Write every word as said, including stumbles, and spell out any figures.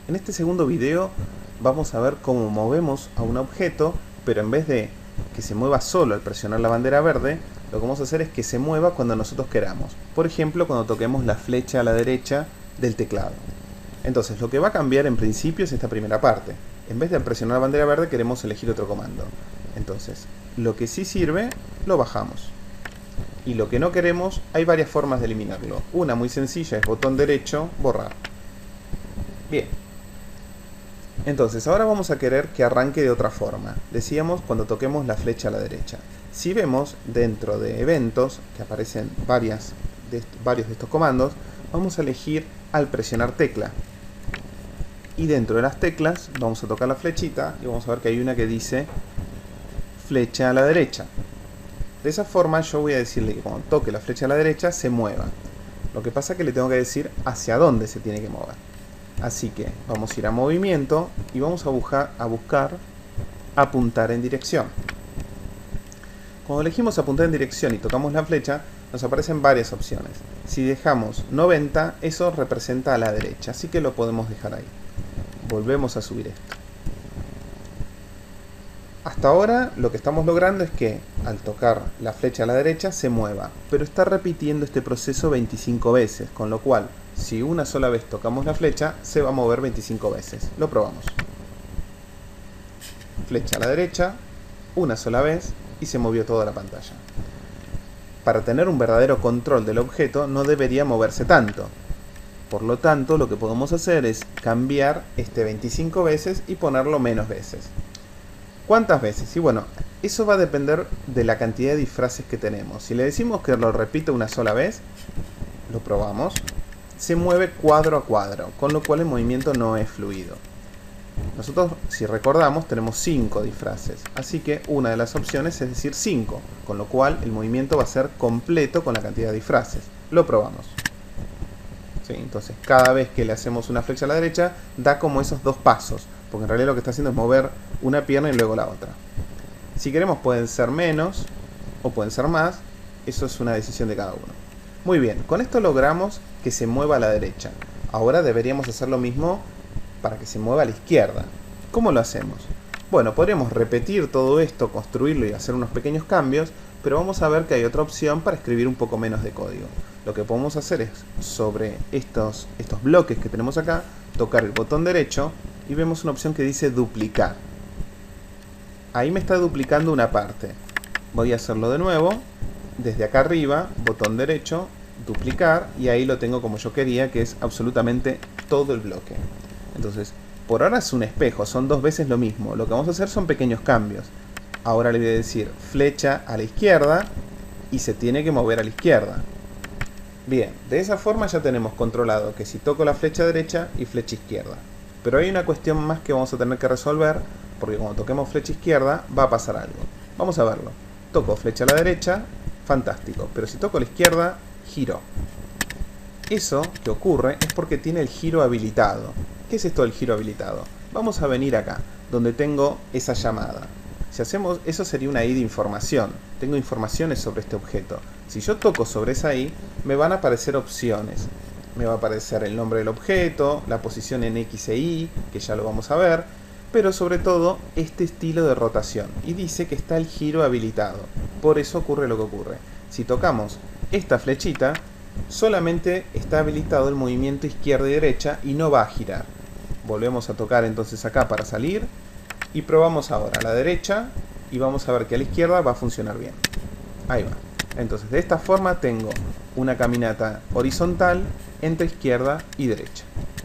En este segundo video vamos a ver cómo movemos a un objeto, pero en vez de que se mueva solo al presionar la bandera verde, lo que vamos a hacer es que se mueva cuando nosotros queramos. Por ejemplo, cuando toquemos la flecha a la derecha del teclado. Entonces, lo que va a cambiar en principio es esta primera parte. En vez de presionar la bandera verde, queremos elegir otro comando. Entonces, lo que sí sirve, lo bajamos. Y lo que no queremos, hay varias formas de eliminarlo. Una muy sencilla es botón derecho, borrar. Bien. Entonces, ahora vamos a querer que arranque de otra forma. Decíamos cuando toquemos la flecha a la derecha. Si vemos dentro de eventos, que aparecen varias de varios de estos comandos, vamos a elegir al presionar tecla. Y dentro de las teclas vamos a tocar la flechita y vamos a ver que hay una que dice flecha a la derecha. De esa forma yo voy a decirle que cuando toque la flecha a la derecha se mueva. Lo que pasa es que le tengo que decir hacia dónde se tiene que mover. Así que vamos a ir a movimiento y vamos a buscar, a buscar apuntar en dirección. Cuando elegimos apuntar en dirección y tocamos la flecha, nos aparecen varias opciones. Si dejamos noventa, eso representa a la derecha, así que lo podemos dejar ahí. Volvemos a subir esto. Hasta ahora lo que estamos logrando es que al tocar la flecha a la derecha se mueva, pero está repitiendo este proceso veinticinco veces, con lo cual si una sola vez tocamos la flecha se va a mover veinticinco veces. Lo probamos. Flecha a la derecha, una sola vez y se movió toda la pantalla. Para tener un verdadero control del objeto no debería moverse tanto. Por lo tanto, lo que podemos hacer es cambiar este veinticinco veces y ponerlo menos veces. ¿Cuántas veces? Y bueno, eso va a depender de la cantidad de disfraces que tenemos. Si le decimos que lo repita una sola vez, lo probamos, se mueve cuadro a cuadro, con lo cual el movimiento no es fluido. Nosotros, si recordamos, tenemos cinco disfraces, así que una de las opciones es decir cinco, con lo cual el movimiento va a ser completo con la cantidad de disfraces. Lo probamos. ¿Sí? Entonces, cada vez que le hacemos una flecha a la derecha, da como esos dos pasos, porque en realidad lo que está haciendo es mover una pierna y luego la otra. Si queremos pueden ser menos o pueden ser más, eso es una decisión de cada uno. Muy bien, con esto logramos que se mueva a la derecha. Ahora deberíamos hacer lo mismo para que se mueva a la izquierda. ¿Cómo lo hacemos? Bueno, podríamos repetir todo esto, construirlo y hacer unos pequeños cambios, pero vamos a ver que hay otra opción para escribir un poco menos de código. Lo que podemos hacer es, sobre estos, estos bloques que tenemos acá, tocar el botón derecho y vemos una opción que dice duplicar. Ahí me está duplicando una parte. Voy a hacerlo de nuevo. Desde acá arriba, botón derecho, duplicar, y ahí lo tengo como yo quería, que es absolutamente todo el bloque. Entonces, por ahora es un espejo, son dos veces lo mismo. Lo que vamos a hacer son pequeños cambios. Ahora le voy a decir flecha a la izquierda y se tiene que mover a la izquierda. Bien, de esa forma ya tenemos controlado que si toco la flecha derecha y flecha izquierda. Pero hay una cuestión más que vamos a tener que resolver, porque cuando toquemos flecha izquierda va a pasar algo. Vamos a verlo. Toco flecha a la derecha, fantástico, pero si toco a la izquierda, giró. Eso que ocurre es porque tiene el giro habilitado. ¿Qué es esto del giro habilitado? Vamos a venir acá, donde tengo esa llamada. Si hacemos, eso sería una I de información. Tengo informaciones sobre este objeto. Si yo toco sobre esa I, me van a aparecer opciones. Me va a aparecer el nombre del objeto, la posición en X e Y, que ya lo vamos a ver, pero sobre todo este estilo de rotación. Y dice que está el giro habilitado. Por eso ocurre lo que ocurre. Si tocamos esta flechita, solamente está habilitado el movimiento izquierda y derecha y no va a girar. Volvemos a tocar entonces acá para salir y probamos ahora a la derecha y vamos a ver que a la izquierda va a funcionar bien. Ahí va. Entonces de esta forma tengo una caminata horizontal entre izquierda y derecha.